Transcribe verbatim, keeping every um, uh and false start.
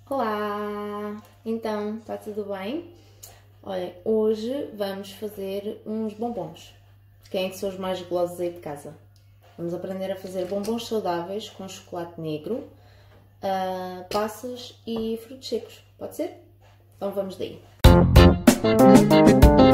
Olá! Então, está tudo bem? Olhem, hoje vamos fazer uns bombons. Quem é que são os mais golosos aí de casa? Vamos aprender a fazer bombons saudáveis com chocolate negro, uh, passas e frutos secos. Pode ser? Então vamos daí.